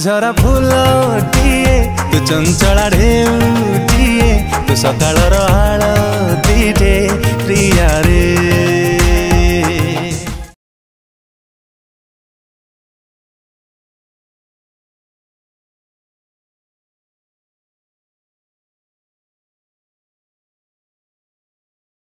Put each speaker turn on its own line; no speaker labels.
झरा फूलटिए तू चंचला ढेउटिए तू सकाळर आळतीटे प्रिया रे।